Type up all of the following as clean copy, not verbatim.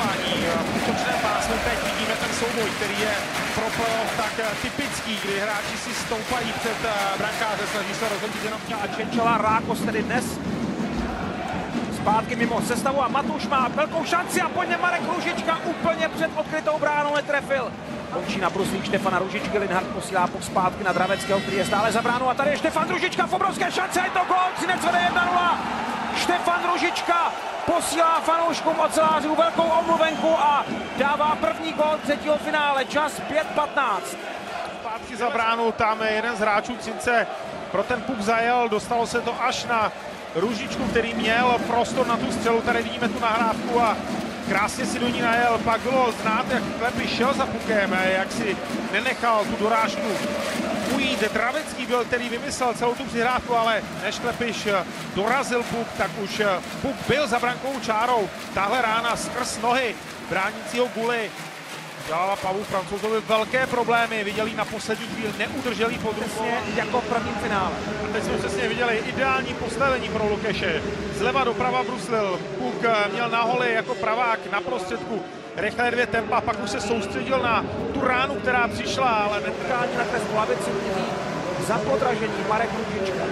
rozdělování v útočném pásmu. Teď vidíme ten souboj, který je pro playoff tak typický, kdy hráči si stoupají před brankáře, snaží se rozhodit jenom Čenčela. Rákos tedy dnes zpátky mimo sestavu a Matuš má velkou šanci a po něm Marek Růžička úplně před odkrytou bránou netrefil. Končí na bruslík Štefana Růžičky, Linhart posílá puk zpátky na Draveckého, který je stále za bránou a tady je Štefan Růžička v obrovské šance a je to gól, Třinec vede 1-0. Štefan Růžička posílá fanouškům ocelářů velkou omluvenku a dává první gól třetího finále, čas 5:15. Zpátky za bránu, tam jeden z hráčů Třince pro ten puk zajel, dostalo se to až na Růžičku, který měl prostor na tu střelu, tady vidíme tu nahrávku a krásně si do ní najel, pak bylo znát, jak Klepiš šel za pukem, jak si nenechal tu dorážku ujít. Dravecký byl, který vymyslel celou tu přihrávku, ale než Klepiš dorazil puk, tak už puk byl za brankovou čárou. Tahle rána skrz nohy bránícího Guly dělala Pavlu Francouzovi velké problémy, viděli na poslední chvíli, neudrželi podruhou. Jako v prvním finále. A teď jsme přesně viděli ideální postavení pro Lukeše. Zleva doprava bruslil, puk měl na holi jako pravák na prostředku. Rychlé 2 tempa, pak už se soustředil na tu ránu, která přišla, ale netkání na trest lavici za podražení Marek Růžička.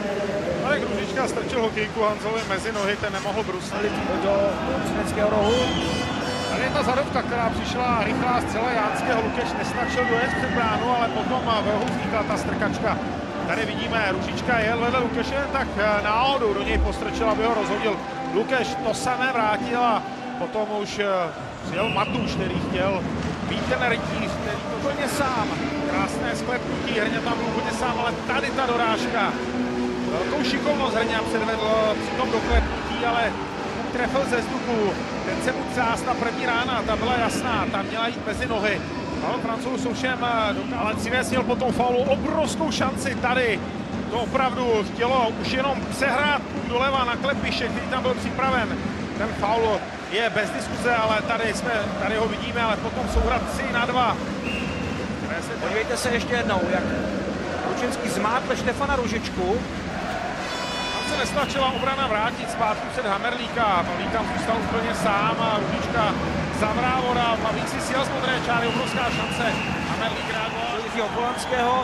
Marek Růžička strčil hokejku Hanzovi mezi nohy, ten nemohl bruslit do třineckého rohu. Tady je ta zadovka, která přišla rychlá zcela Jánského. Lukeš nestačil dojet před bránu, ale potom v rohu vznikla ta strkačka. Tady vidíme, Růžička jel vedle Lukeše, tak náhodou do něj postrčil, aby ho rozhodil. Lukeš to samé vrátil a potom už přijel Matuš, který chtěl být ten rytíř, který to úplně sám. Krásné sklepnutí, Hrňa tam byl úplně sám, ale tady ta dorážka. Velkou šikovnost Hrňa předvedl přitom do klepnutí, ale trefil ze vzduchu, ten se mu třás, ta první rána, ta byla jasná, ta měla jít mezi nohy. Ale Francouz ovšem, ale Třinec měl po tom faulu obrovskou šanci tady. To opravdu chtělo už jenom přehrát doleva na Klepiše, který tam byl připraven. Ten faul je bez diskuze, ale tady ho vidíme, ale potom souhra 3-2. Podívejte se ještě jednou, jak Lučenský zmátl Štefana Růžičku. Se nestačila obrana vrátit zpátky před Hamerlíka. Pavlík tam zůstal úplně sám a Růžička Zavrávora. Pavlík si sjel z modré čáry, obrovská šance. Hamerlík reagoval. Jiřího Polanského.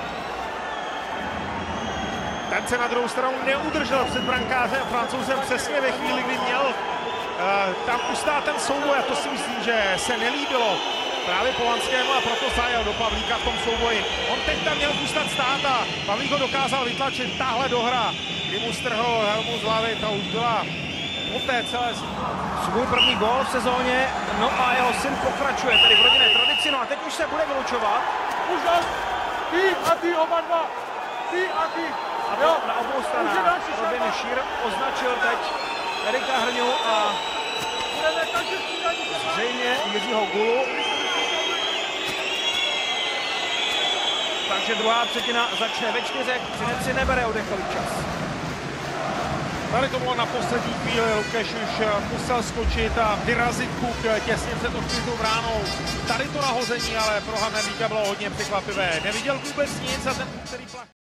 Ten se na druhou stranu neudržel před brankářem Francouzem přesně ve chvíli, kdy měl tam ustát ten souboj. A to si myslím, že se nelíbilo právě Polanskému a proto zajel do Pavlíka v tom souboji. On teď tam měl zůstat stát a Pavlík ho dokázal vytlačit. Tahle dohra, kdy mu strhl helmu z hlavy, ta už byla poté celé svůj první gól v sezóně, no a jeho syn pokračuje tedy v rodinné tradici, no a teď už se bude vylučovat. Už dal, ty oba dva, ty a ty. A jo, na obou stranách Robin Šír označil teď Erika Hrňu a zřejmě Jiřího Gulu. Takže druhá třetina začne ve 4, Třinec si nebere oddechový čas. Tady to bylo na poslední chvíli, Lukeš už musel skočit a vyrazit puk těsně před odkrytou bránou. Tady to nahození, ale pro Hamerlíka bylo hodně překvapivé. Neviděl vůbec nic a ten puk, který plach...